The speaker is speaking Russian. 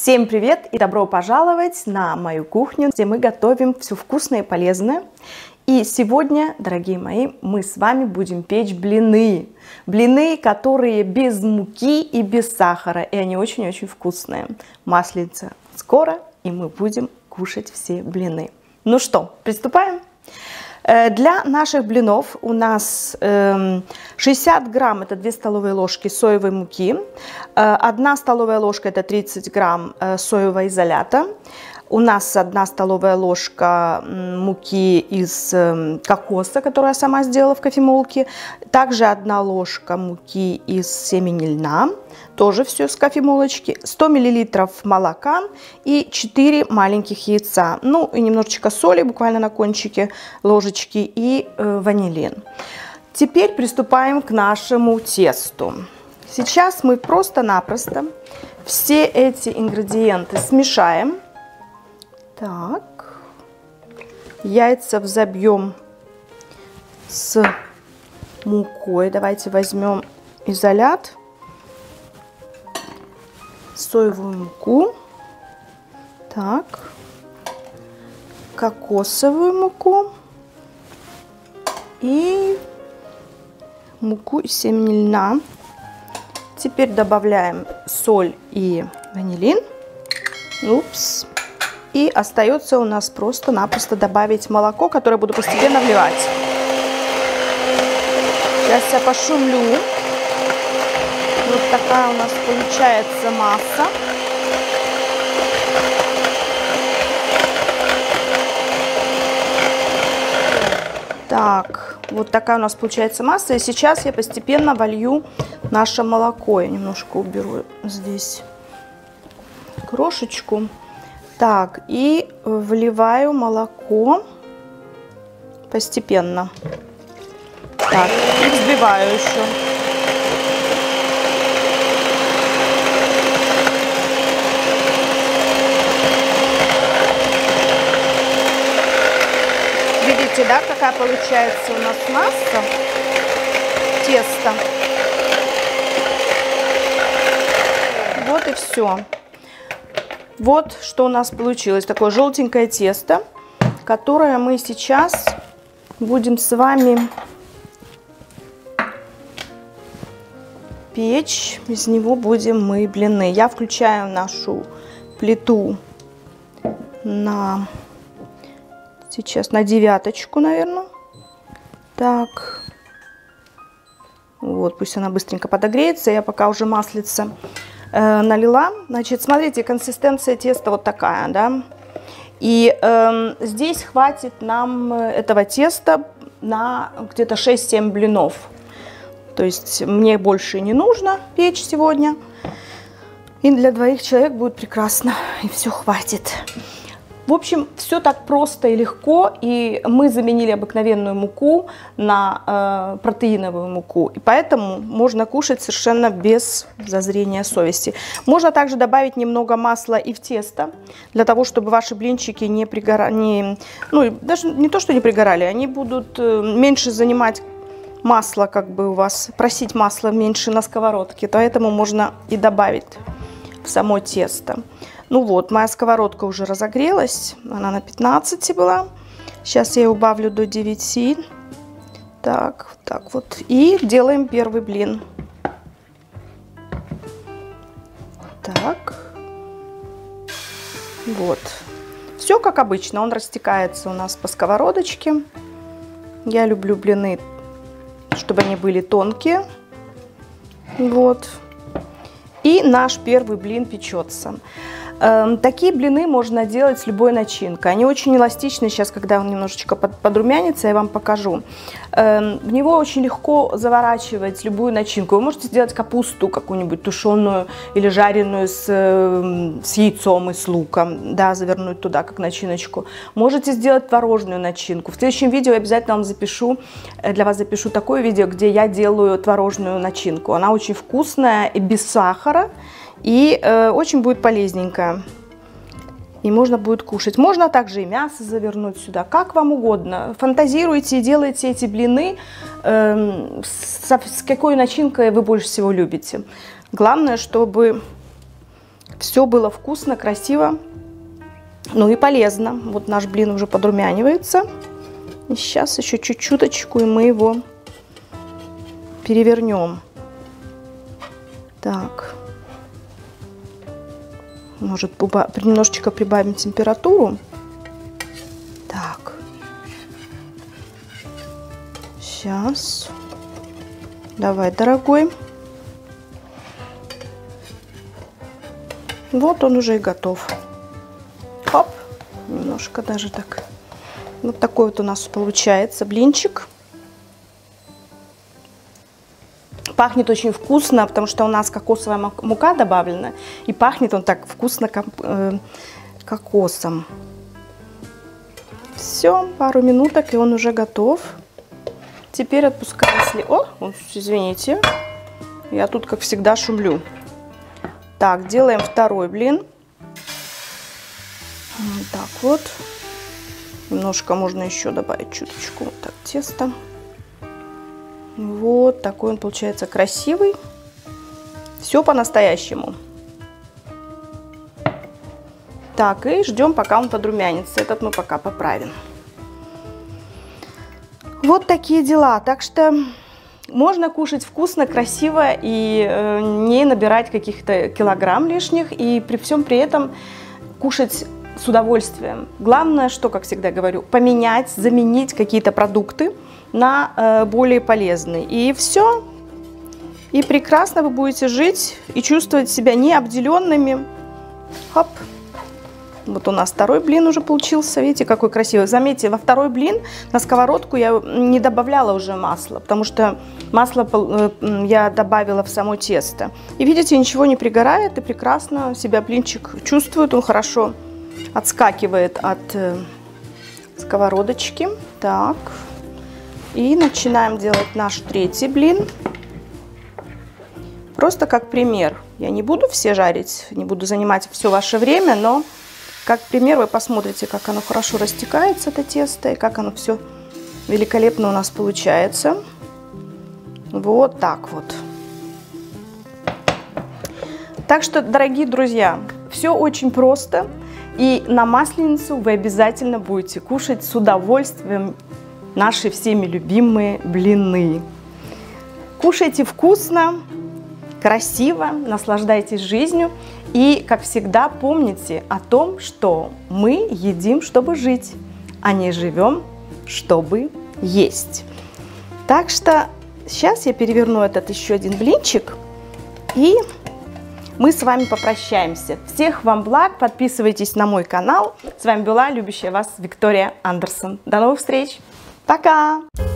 Всем привет и добро пожаловать на мою кухню, где мы готовим все вкусное и полезное. И сегодня, дорогие мои, мы с вами будем печь блины. Блины, которые без муки и без сахара, и они очень-очень вкусные. Масленица скоро, и мы будем кушать все блины. Ну что, приступаем? Для наших блинов у нас 60 грамм, это 2 столовые ложки соевой муки, 1 столовая ложка, это 30 грамм соевого изолята, у нас 1 столовая ложка муки из кокоса, которую я сама сделала в кофемолке, также 1 ложка муки из семени льна, тоже все с кофемолочки, 100 мл молока и 4 маленьких яйца, ну и немножечко соли, буквально на кончике ложечки, и ванилин. Теперь приступаем к нашему тесту. Сейчас мы просто-напросто все эти ингредиенты смешаем. Так, яйца взобьем с мукой. Давайте возьмем изолят, соевую муку, так, кокосовую муку и муку из семени льна. Теперь добавляем соль и ванилин. Упс. И остается у нас просто-напросто добавить молоко, которое буду постепенно вливать. Сейчас я пошумлю. Вот такая у нас получается масса. Так, вот такая у нас получается масса. И сейчас я постепенно волью наше молоко. Я немножко уберу здесь крошечку. Так, и вливаю молоко постепенно. Так, и взбиваю еще. Видите, да, какая получается у нас масса теста? Вот и все. Вот что у нас получилось. Такое желтенькое тесто, которое мы сейчас будем с вами печь. Из него будем мы блины. Я включаю нашу плиту сейчас на 9, наверное. Так. Вот, пусть она быстренько подогреется. Я пока уже маслица налила. Значит, смотрите, консистенция теста вот такая, да. И здесь хватит нам этого теста на где-то 6-7 блинов. То есть мне больше не нужно печь сегодня. И для 2 человек будет прекрасно. И все хватит. В общем, все так просто и легко, и мы заменили обыкновенную муку на протеиновую муку, и поэтому можно кушать совершенно без зазрения совести. Можно также добавить немного масла и в тесто, для того, чтобы ваши блинчики не пригорали, ну, даже не то, что не пригорали, они будут меньше занимать масла, как бы у вас, просить масла меньше на сковородке, поэтому можно и добавить в само тесто. Ну вот, моя сковородка уже разогрелась, она на 15 была. Сейчас я ее убавлю до 9. Так, так вот. И делаем первый блин. Так. Вот. Все как обычно, он растекается у нас по сковородочке. Я люблю блины, чтобы они были тонкие. Вот. И наш первый блин печется. Такие блины можно делать с любой начинкой. Они очень эластичны. Сейчас, когда он немножечко подрумянится, я вам покажу. В него очень легко заворачивать любую начинку. Вы можете сделать капусту какую-нибудь тушеную или жареную с яйцом и с луком, да, завернуть туда как начиночку. Можете сделать творожную начинку. В следующем видео я обязательно вам для вас запишу такое видео, где я делаю творожную начинку. Она очень вкусная и без сахара. И очень будет полезненькая. И можно будет кушать. Можно также и мясо завернуть сюда, как вам угодно. Фантазируйте и делайте эти блины с какой начинкой вы больше всего любите. Главное, чтобы все было вкусно, красиво, ну и полезно. Вот наш блин уже подрумянивается. И сейчас еще чуть-чуточку, и мы его перевернем. Так. Может, немножечко прибавим температуру. Так. Сейчас. Давай, дорогой. Вот он уже и готов. Хоп. Немножко даже так. Вот такой вот у нас получается блинчик. Пахнет очень вкусно, потому что у нас кокосовая мука добавлена. И пахнет он так вкусно кокосом. Все, пару минуток, и он уже готов. Теперь отпускаем О, извините, я тут, как всегда, шумлю. Так, делаем второй блин. Вот так вот. Немножко можно еще добавить чуточку вот так теста. Вот такой он получается красивый. Все по-настоящему. Так, и ждем, пока он подрумянится. Этот мы пока поправим. Вот такие дела. Так что можно кушать вкусно, красиво и не набирать каких-то килограмм лишних. И при всем при этом кушать с удовольствием. Главное, что, как всегда говорю, поменять, заменить какие-то продукты на более полезные. И все. И прекрасно вы будете жить и чувствовать себя необделенными. Хоп. Вот у нас второй блин уже получился. Видите, какой красивый. Заметьте, во второй блин на сковородку я не добавляла уже масла, потому что масло я добавила в само тесто. И видите, ничего не пригорает, и прекрасно себя блинчик чувствует. Он хорошо отскакивает от сковородочки. Так. И начинаем делать наш третий блин. Просто как пример. Я не буду все жарить, не буду занимать все ваше время, но как пример вы посмотрите, как оно хорошо растекается, это тесто, и как оно все великолепно у нас получается. Вот так вот. Так что, дорогие друзья, все очень просто. И на Масленицу вы обязательно будете кушать с удовольствием наши всеми любимые блины. Кушайте вкусно, красиво, наслаждайтесь жизнью. И, как всегда, помните о том, что мы едим, чтобы жить, а не живем, чтобы есть. Так что сейчас я переверну этот еще один блинчик, и мы с вами попрощаемся. Всех вам благ, подписывайтесь на мой канал. С вами была любящая вас Виктория Андерсон. До новых встреч. Пока!